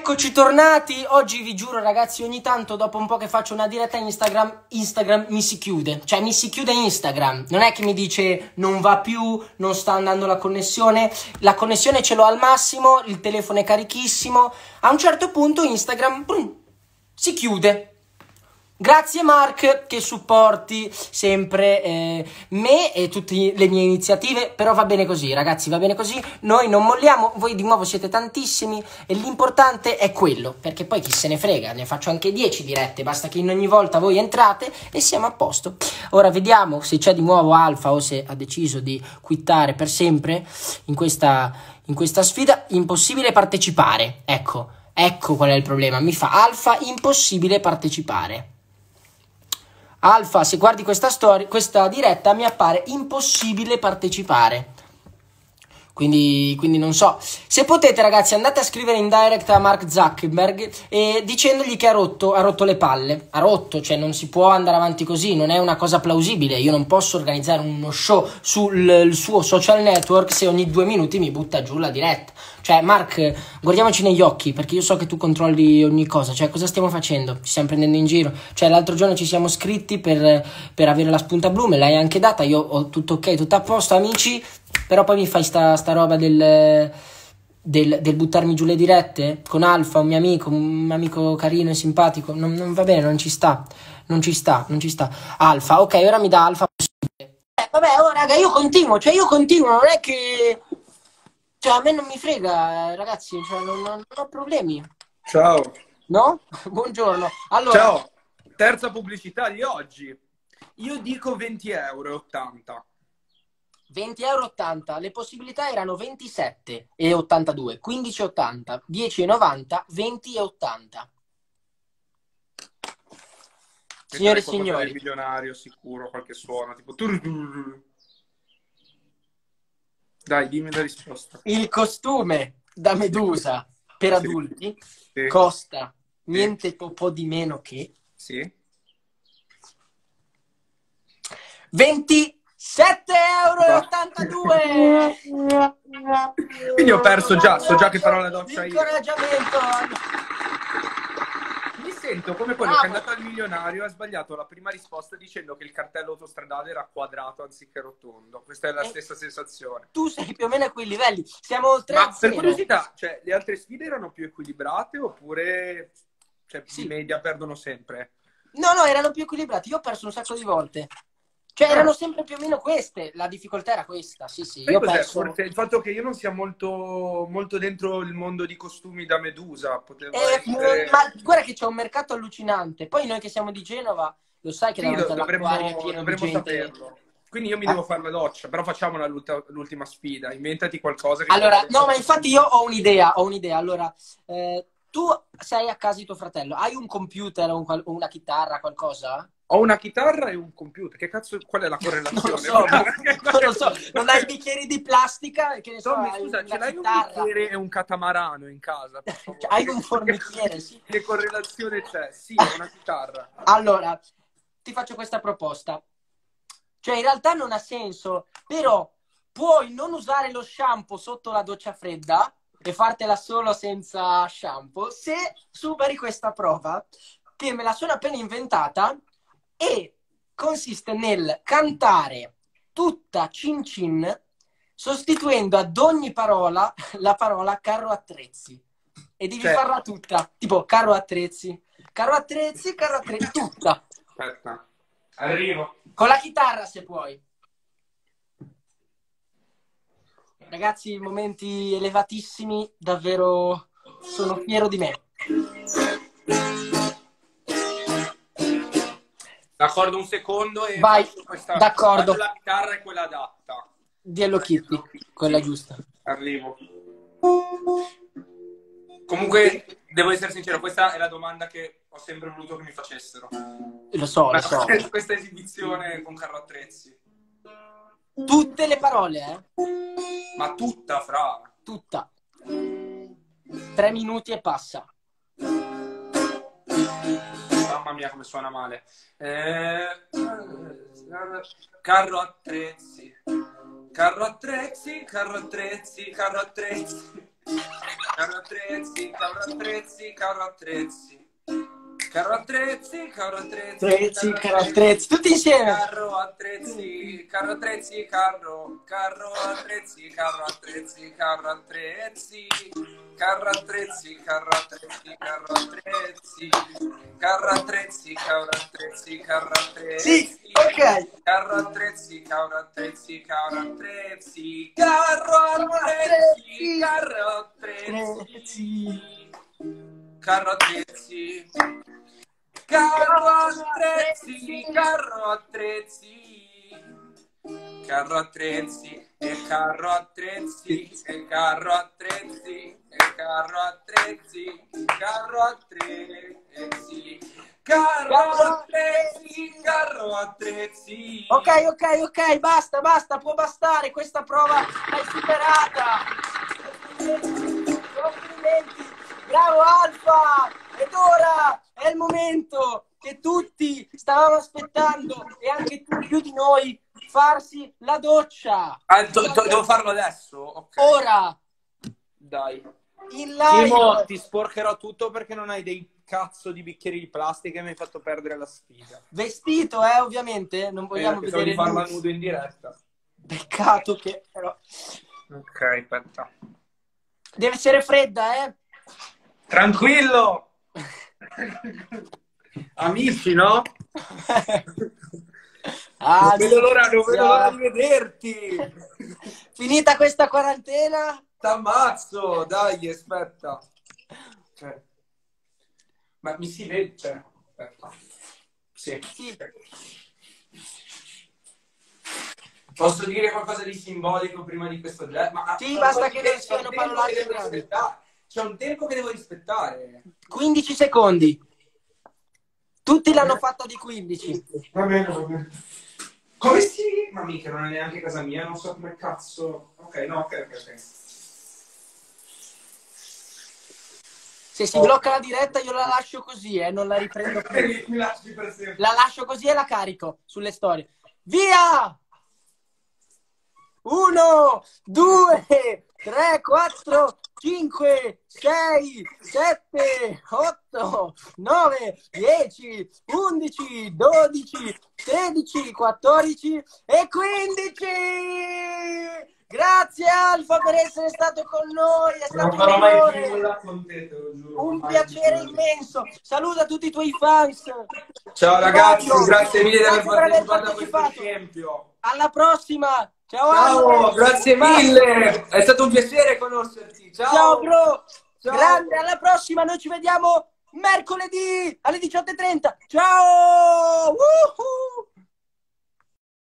Eccoci tornati, oggi vi giuro ragazzi ogni tanto dopo un po' che faccio una diretta in Instagram mi si chiude, cioè mi si chiude Instagram, non è che mi dice non va più, non sta andando la connessione ce l'ho al massimo, il telefono è carichissimo, a un certo punto Instagram si chiude. Grazie Mark che supporti sempre me e tutte le mie iniziative, però va bene così ragazzi, va bene così, noi non molliamo, voi di nuovo siete tantissimi e l'importante è quello, perché poi chi se ne frega, ne faccio anche 10 dirette, basta che in ogni volta voi entrate e siamo a posto. Ora vediamo se c'è di nuovo Alfa o se ha deciso di quittare per sempre in questa sfida. Impossibile partecipare, ecco qual è il problema, mi fa Alfa impossibile partecipare. Alfa, se guardi questa diretta mi appare impossibile partecipare. Quindi non so. Se potete ragazzi andate a scrivere in direct a Mark Zuckerberg e dicendogli che ha rotto le palle. Ha rotto, cioè non si può andare avanti così, non è una cosa plausibile. Io non posso organizzare uno show sul suo social network se ogni 2 minuti mi butta giù la diretta. Cioè Mark, guardiamoci negli occhi, perché io so che tu controlli ogni cosa. Cioè cosa stiamo facendo? Ci stiamo prendendo in giro. Cioè l'altro giorno ci siamo scritti per avere la spunta blu, me l'hai anche data, io ho tutto ok, tutto a posto amici. Però poi mi fai sta roba del buttarmi giù le dirette con Alfa, un mio amico carino e simpatico. Non va bene, non ci sta. Alfa, ok, ora mi dà Alfa possibile. Vabbè, oh raga, io continuo, non è che... Cioè, a me non mi frega, ragazzi, cioè, non ho problemi. Ciao. No? Buongiorno. Allora... Ciao. Terza pubblicità di oggi. Io dico 20,80 €. 20,80 €, le possibilità erano 27,82, 15,80, 10,90, 20,80. Signore e signori, milionario sicuro, qualche suono tipo dai, dimmi la risposta. il costume da Medusa per adulti costa niente po' di meno che 27,82 €. Quindi ho perso già, so già che farò la doccia io. Incoraggiamento. Mi sento come quello che è andato al milionario e ha sbagliato la prima risposta dicendo che il cartello autostradale era quadrato anziché rotondo. Questa è la stessa sensazione. Tu sei più o meno a quei livelli. Siamo oltre a 0. Ma per curiosità, cioè, le altre sfide erano più equilibrate oppure in media perdono sempre? No, erano più equilibrati. Io ho perso un sacco di volte. Cioè, erano sempre più o meno queste. La difficoltà era questa. Sì. Io perso... Forse il fatto che io non sia molto dentro il mondo di costumi da Medusa. Essere... Ma guarda che c'è un mercato allucinante. Poi noi che siamo di Genova, lo sai che davanti all'acquario è pieno di gente. Saperlo. Quindi io mi devo fare la doccia. Però facciamo l'ultima sfida. Inventati qualcosa. Allora, no, ma infatti io ho un'idea. Allora, tu sei a casa di tuo fratello. Hai un computer o una chitarra, qualcosa? Ho una chitarra e un computer. Che cazzo, qual è la correlazione? Non lo so. Non hai bicchieri di plastica? Che ne so, scusa, ce l'hai un bicchiere e un catamarano in casa? Hai un formichiere, sì. Che correlazione c'è? Sì, è una chitarra. Allora, ti faccio questa proposta. Cioè, in realtà non ha senso, però puoi non usare lo shampoo sotto la doccia fredda e fartela solo senza shampoo se superi questa prova, che me la sono appena inventata, e consiste nel cantare tutta Cin Cin sostituendo ad ogni parola la parola carro attrezzi, e devi farla tutta, tipo carro attrezzi, tutta. Aspetta, arrivo. Con la chitarra se puoi. Ragazzi, momenti elevatissimi, davvero sono fiero di me. D'accordo, un secondo e vai, d'accordo. La chitarra è quella adatta. Di Hello Kitty, quella giusta. Arrivo. Comunque, devo essere sincero, questa è la domanda che ho sempre voluto che mi facessero. Lo so. Questa esibizione con carro attrezzi. Tutte le parole, Ma tutta, fra. Tutta. 3 minuti e passa. Mamma mia, come suona male. Carro attrezzi. Carro attrezzi. Carro attrezzi, carro attrezzi, carro attrezzi. Carro attrezzi, carro attrezzi, Carro attrezzi, tutti insieme. Carro attrezzi, carro attrezzi, carro attrezzi, carro attrezzi, carro attrezzi, carro attrezzi, carro attrezzi, carro attrezzi, carro attrezzi, carro attrezzi, carro attrezzi. Sì, ok. Carro attrezzi, carro attrezzi, carro attrezzi, carro attrezzi, carro attrezzi, carro attrezzi, carro attrezzi, carro attrezzi, carro attrezzi, e carro attrezzi, e carro attrezzi, e carro attrezzi, carro attrezzi, carro attrezzi, carro attrezzi. Ok, basta, può bastare, questa prova l'hai superata. Complimenti, bravo Alfa! Ed ora è il momento che tutti stavamo aspettando, e anche tu più di noi, farsi la doccia. Devo farlo adesso? Ok. Ora, Dai. in live. Timo, ti sporcherò tutto perché non hai dei cazzo di bicchieri di plastica e mi hai fatto perdere la sfida. Vestito, ovviamente, non vogliamo Pensavo vedere di farla nude. nudo in diretta. Peccato che però Ok, aspetta. deve essere fredda, Tranquillo! Amici, no? Ah, Non vedo l'ora di vederti! finita questa quarantena, T'ammazzo! Dai, aspetta. Ma mi si vede? Aspetta. Sì. sì. Posso dire qualcosa di simbolico prima di questo jet? Sì, basta che non siano parolacce grandi. C'è un tempo che devo rispettare. 15 secondi. Tutti l'hanno fatta di 15. Va bene. Come si... Ma mica, non è neanche casa mia, non so come cazzo... Ok, no, ok. Se si blocca la diretta io la lascio così, non la riprendo più. Mi lasci per sempre. La lascio così e la carico sulle storie. Via! 1, 2, 3, 4, 5, 6, 7, 8, 9, 10, 11, 12, 13, 14 e 15! Grazie Alfa per essere stato con noi, è stato un onore, un piacere immenso. Saluta tutti i tuoi fans. Ciao ragazzi, grazie mille di aver Grazie per partecipato aver a questo partecipato. scempio. Alla prossima. Ciao, Ciao, Ale. grazie mille. È stato un piacere conoscerti. Ciao bro. Ciao. Grande, alla prossima. Noi ci vediamo mercoledì alle 18:30. Ciao.